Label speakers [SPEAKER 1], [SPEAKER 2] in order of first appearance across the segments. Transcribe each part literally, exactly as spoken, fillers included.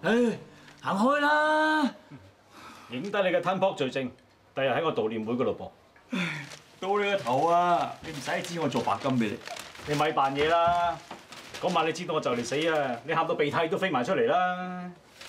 [SPEAKER 1] 唉，行開啦！
[SPEAKER 2] 影低你嘅吞泡罪證，第日喺我悼念會嗰度播。
[SPEAKER 1] 到你個頭啊！你唔使知我做白金俾你。
[SPEAKER 2] 你咪扮嘢啦！嗰晚你知道我就嚟死啊！你喊到鼻涕都飛埋出嚟啦！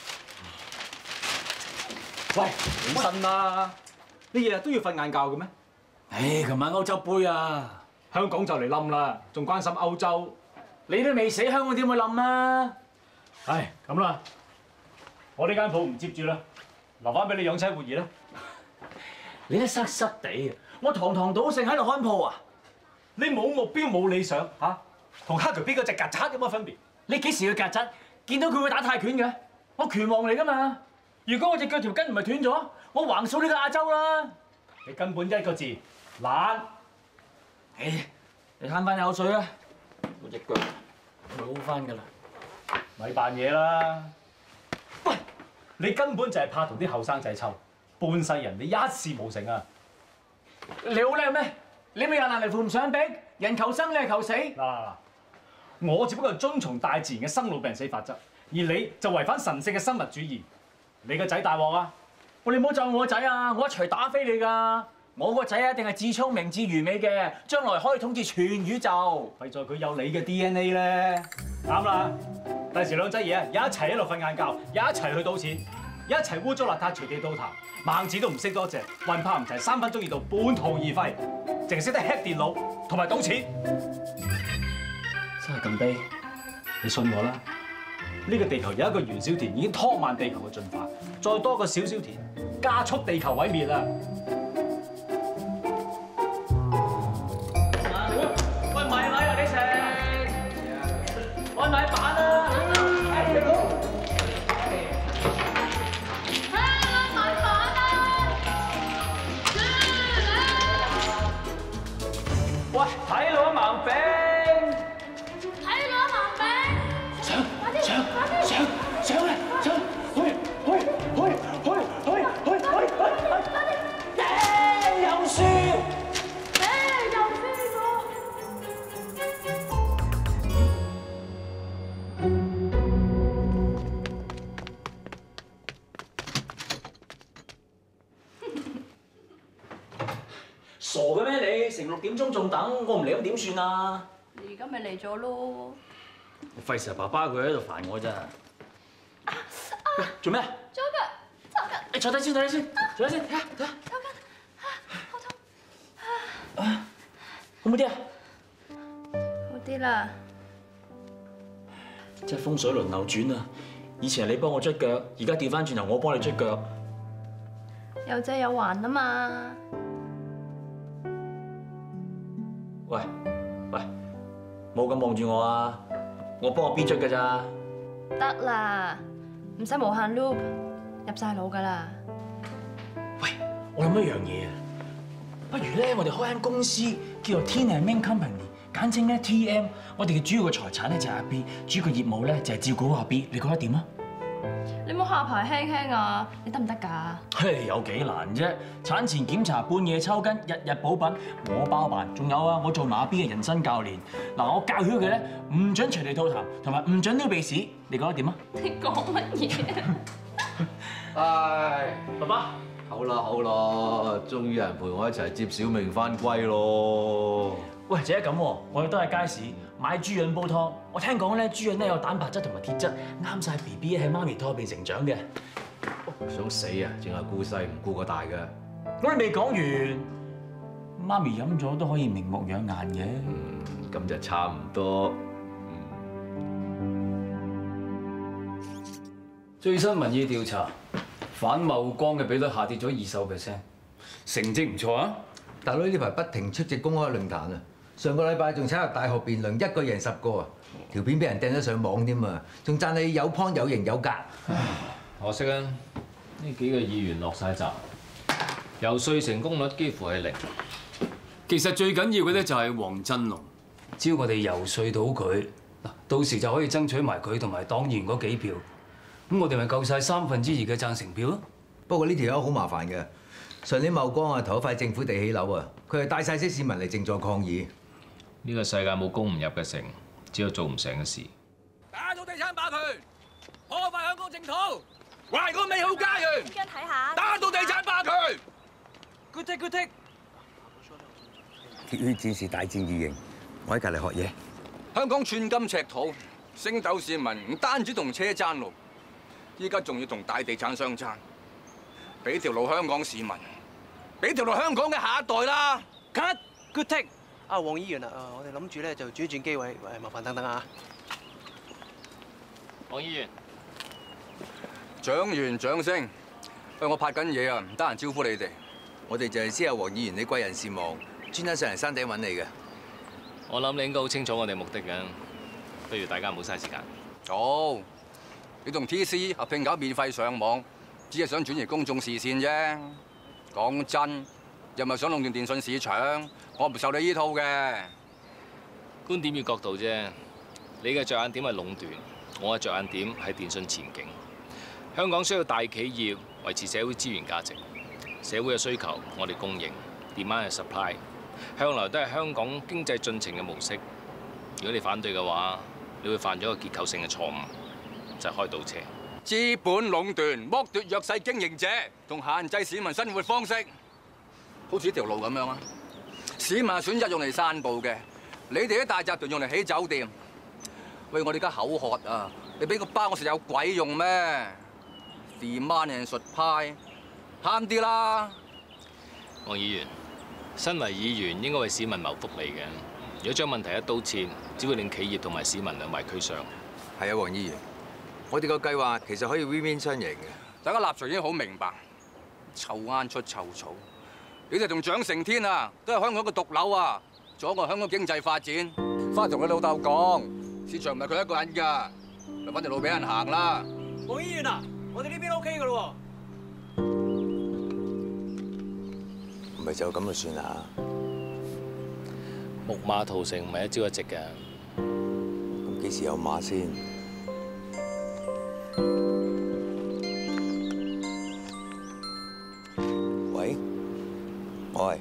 [SPEAKER 2] 喂，起身啦！你日日都要瞓晏覺嘅咩？
[SPEAKER 1] 唉，琴晚歐洲杯啊，
[SPEAKER 2] 香港就嚟冧啦，仲關心歐洲？
[SPEAKER 1] 你都未死，香港點會冧啊？
[SPEAKER 2] 唉，咁啦，我呢間鋪唔接住啦，留翻俾你養妻活兒啦。
[SPEAKER 1] 你都塞塞地，我堂堂賭聖喺度看鋪啊！
[SPEAKER 2] 你冇目標冇理想嚇，同黑條邊嗰隻曱甴有乜分別？
[SPEAKER 1] 你幾時去曱甴？見到佢會打泰拳嘅？我拳王嚟噶嘛！如果我隻腳條筋唔係斷咗，我橫掃呢個亞洲啦！
[SPEAKER 2] 你根本一個字懶。
[SPEAKER 1] 唉，你慳翻口水啦！我隻腳好翻㗎啦。
[SPEAKER 2] 咪扮嘢啦！喂，你根本就係怕同啲後生仔湊，半世人你一事無成啊！
[SPEAKER 1] 你好叻咩？你咪有能力扶唔上壁，人求生你係求死。
[SPEAKER 2] 嗱嗱嗱！我只不過係遵從大自然嘅生老病死法則，而你就違反神聖嘅生物主義。你個仔大鑊啊！
[SPEAKER 1] 喂，你唔好咒我個仔啊！我一錘打飛你㗎！我個仔一定係至聰明至完美嘅，將來可以統治全宇宙。
[SPEAKER 2] 弊在佢有你嘅 D N A 咧。啱啦，第時兩仔爺啊，一齊喺度瞓晏覺，一齊去賭錢，一齊污糟邋遢隨地倒談，孟子都唔識多謝，運拍唔齊，三分鐘熱度半途而廢，淨係識得 hack 電腦同埋賭錢。
[SPEAKER 1] 真係咁悲？
[SPEAKER 2] 你信我啦，呢個地球有一個袁小田已經拖慢地球嘅進化，再多個小小田加速地球毀滅啦！
[SPEAKER 1] 喂，買買啊！你食？我買板啊！係你好。喂，睇路啊，盲餅！
[SPEAKER 3] 睇路啊，盲餅！
[SPEAKER 1] 上上上上啊！上！去去去去去去去去！耶！又輸！
[SPEAKER 3] 誒，又輸咗！
[SPEAKER 1] 傻嘅咩你？成六點鐘仲等，我唔嚟咁點算啊？
[SPEAKER 3] 你而家咪嚟咗咯！
[SPEAKER 1] 費事爸爸佢喺度煩我咋？喂，做咩？
[SPEAKER 3] 左腳，左腳。
[SPEAKER 1] 你坐低先，坐低先，坐低先，睇下睇下。
[SPEAKER 3] 左腳，好痛。
[SPEAKER 1] 啊，好唔好啲啊？
[SPEAKER 3] 好啲啦。
[SPEAKER 1] 即係風水輪流轉啊！以前係你幫我捽腳，而家調翻轉頭我幫你捽腳。
[SPEAKER 3] 有借有還啊嘛！
[SPEAKER 1] 喂喂，冇咁望住我啊！我幫我 B 捽㗎咋？
[SPEAKER 3] 得啦，唔使無限 loop，入晒腦㗎啦。
[SPEAKER 1] 喂，我諗一樣嘢啊，不如咧我哋開間公司叫做 Tin and Ming Company， 簡稱咧 T M。我哋嘅主要嘅財產咧就係阿 B， 主要嘅業務咧就係照顧阿 B。你覺得點啊？
[SPEAKER 3] 你冇下排輕輕啊！你得唔得㗎？
[SPEAKER 1] 嘿，有幾難啫？產前檢查、半夜抽筋、日日補品，我包辦。仲有啊，我做埋阿 B 嘅人生教練。嗱，我教曉佢咧，唔準隨地吐痰，同埋唔準撩鼻屎。你覺得點啊？
[SPEAKER 3] 你講乜嘢？
[SPEAKER 4] 唉，
[SPEAKER 1] 爸爸，
[SPEAKER 4] 好啦好啦，終於有人陪我一齊接小明翻歸咯。
[SPEAKER 1] 喂，姐咁喎，我哋都係街市買豬潤煲湯。我聽講咧，豬潤咧有蛋白質同埋鐵質，啱晒 B B 喺媽咪肚入邊成長嘅。
[SPEAKER 4] 想死啊！淨係顧細唔顧個大嘅。
[SPEAKER 1] 我哋未講完，媽咪飲咗都可以明目養顏嘅。
[SPEAKER 4] 嗯，咁就差唔多。
[SPEAKER 5] 最新民意調查，反茂光嘅比率下跌咗二十個 percent， 成績唔錯啊！
[SPEAKER 6] 大佬呢排不停出席公開論壇啊！上個禮拜仲參入大學辯論，一個贏十個啊！條片俾人掟咗上網添啊！仲讚你有 point 有型有格。
[SPEAKER 7] 可惜啊，呢幾個議員落晒閘，游說成功率幾乎係零。
[SPEAKER 5] 其實最緊要嘅咧就係黃振龍，只要我哋游說到佢，嗱，到時就可以爭取埋佢同埋黨員嗰幾票，咁我哋咪夠晒三分之二嘅贊成票咯。
[SPEAKER 6] 不過呢條友好麻煩嘅，上年茂光啊投一塊政府地起樓啊，佢係帶晒啲市民嚟靜坐抗議。
[SPEAKER 7] 呢個世界冇攻唔入嘅城，只有做唔成嘅事。
[SPEAKER 8] 打倒地產霸權， 破壞香港淨土，壞我美好家園，
[SPEAKER 3] 跟睇下。
[SPEAKER 8] 打到地產霸權。
[SPEAKER 2] Good take, good take。
[SPEAKER 6] 鐵血戰士大戰異形，我喺隔離學嘢。
[SPEAKER 8] 香港寸金尺土，星斗市民唔單止同車爭路，依家仲要同大地產商爭。俾條路香港市民，俾條路香港嘅下一代啦。
[SPEAKER 2] Cut, good take。
[SPEAKER 9] 啊，黃議員啊，我哋諗住咧就轉一轉機位，誒，麻煩等等啊。
[SPEAKER 7] 黃議員，
[SPEAKER 8] 掌員掌聲。喂，我拍緊嘢啊，唔得閒招呼你哋。
[SPEAKER 6] 我哋就係知阿黃議員你貴人事忙，專登上嚟山頂揾你嘅。
[SPEAKER 7] 我諗你應該好清楚我哋目的嘅，不如大家唔好嘥時間。
[SPEAKER 8] 好，你同 T C 合併搞免費上網，只係想轉移公眾視線啫。講真，又咪想壟斷電信市場，我唔受你依套嘅。
[SPEAKER 7] 觀點與角度啫，你嘅着眼點係壟斷，我嘅着眼點係電信前景。香港需要大企業維持社會資源價值，社會嘅需求我哋供應 ，demand 係 supply， 向來都係香港經濟進程嘅模式。如果你反對嘅話，你會犯咗個結構性嘅錯誤，就係開倒車。
[SPEAKER 8] 資本壟斷剝奪弱勢經營者，同限制市民生活方式，好似呢條路咁樣啊！市民選擇用嚟散步嘅，你哋啲大集團用嚟起酒店。喂，我哋而家口渴啊！你俾個包我食有鬼用咩？Demand and supply，慳啲啦！
[SPEAKER 7] 黃議員，身為議員應該為市民謀福利嘅。如果將問題一刀切，只會令企業同埋市民兩敗俱傷。
[SPEAKER 6] 係啊，黃議員，我哋個計劃其實可以 win-win 雙贏嘅。
[SPEAKER 8] 大家立場已經好明白，臭罌出臭草。你哋同蔣成天啊，都係香港嘅毒瘤啊，阻礙香港經濟發展。翻去同你老豆講，市場唔係佢一個人㗎，咪揾條路俾人行啦。
[SPEAKER 9] 黃議員啊，我哋呢邊 OK 㗎咯喎。
[SPEAKER 6] 唔係就咁就算啦。
[SPEAKER 7] 木馬屠城唔係一朝一夕嘅。
[SPEAKER 6] 咁幾時有馬先？喂，喂，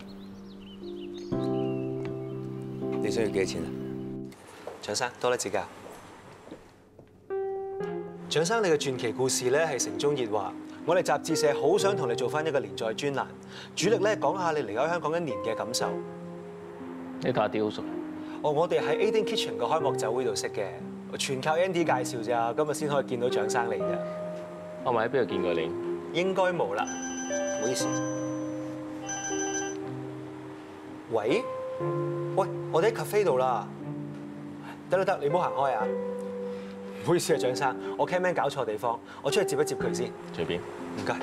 [SPEAKER 6] 你想要幾多錢啊？
[SPEAKER 9] 蔣生，多多指教。蔣生，你嘅傳奇故事咧係城中熱話，我哋雜誌社好想同你做翻一個連載專欄，主力咧講下你離開香港一年嘅感受。
[SPEAKER 7] 你同阿 D 好熟？
[SPEAKER 9] 哦，我哋喺 Aiden Kitchen 個開幕酒會度識嘅，全靠 Andy 介紹咋，今日先可以見到蔣生嚟嘅。
[SPEAKER 7] 我咪喺邊度見過你？
[SPEAKER 9] 應該冇啦，唔好意思。喂，喂，我哋喺 cafe 度啦。得得得，你唔好行開啊！唔好意思啊，蔣生，我 camman 搞錯地方，我出去接一接佢先。
[SPEAKER 7] 隨便。
[SPEAKER 9] 唔該。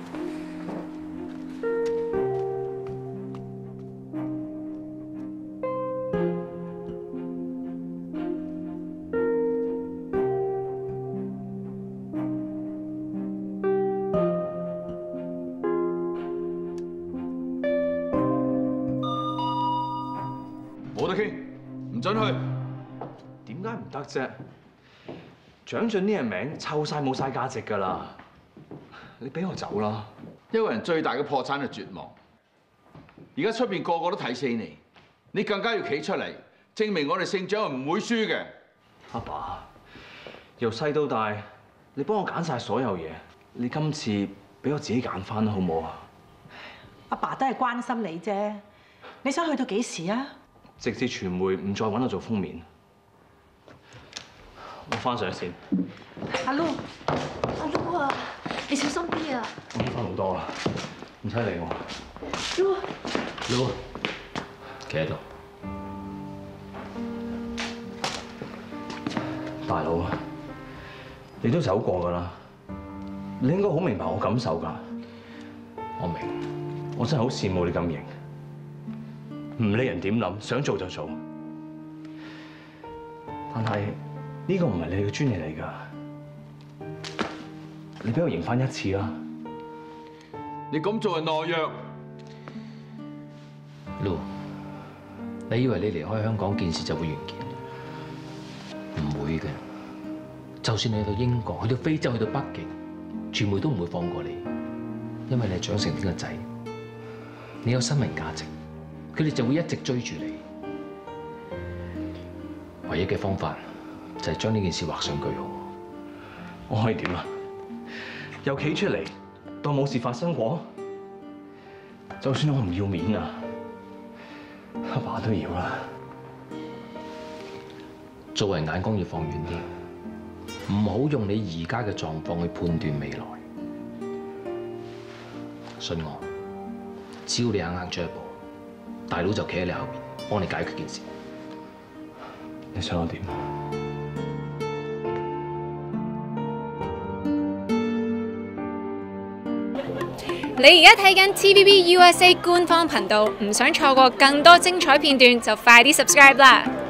[SPEAKER 4] 冇得傾，唔准去。點解唔得啫？蔣俊呢個名臭晒冇晒價值㗎啦！你俾我走啦！一個人最大嘅破產係絕望。而家出邊個個都睇死你，你更加要企出嚟，證明我哋姓蔣係唔會輸嘅。
[SPEAKER 2] 阿爸，由細到大，你幫我揀晒所有嘢，你今次俾我自己揀翻啦，好唔好啊？
[SPEAKER 10] 阿爸都係關心你啫，你想去到幾時啊？
[SPEAKER 2] 直至傳媒唔再揾我做封面，我翻上先。
[SPEAKER 10] 阿 Lu， 阿 Lu 啊，你小心啲啊！
[SPEAKER 2] 我翻好多啦，唔使理我。
[SPEAKER 10] Lu，Lu，
[SPEAKER 7] 企喺度。
[SPEAKER 2] 大佬，你都走過㗎啦，你應該好明白我感受㗎。
[SPEAKER 7] 我明，
[SPEAKER 2] 我真係好羨慕你咁型，唔理人點諗，想做就做。但係呢個唔係你嘅專利嚟㗎，你俾我贏翻一次啦！
[SPEAKER 4] 你咁做係懦弱。
[SPEAKER 7] Lu，你以為你離開香港件事就會完結？唔會嘅。就算你去到英國、去到非洲、去到北極，傳媒都唔會放過你，因為你係蔣成天個仔，你有新聞價值，佢哋就會一直追住你。唯一嘅方法就係將呢件事畫上句號。
[SPEAKER 4] 我可以點啊？又企出嚟當冇事發生過？就算我唔要面啊，阿爸都要啦。
[SPEAKER 7] 做人眼光要放遠啲，唔好用你而家嘅狀況去判斷未來。信我，只要你肯行出一步，大佬就企喺你後邊，幫你解決件事。
[SPEAKER 4] 你想我點？
[SPEAKER 11] 你而家睇緊 T V B U S A 官方頻道，唔想錯過更多精彩片段，就快啲 subscribe 啦！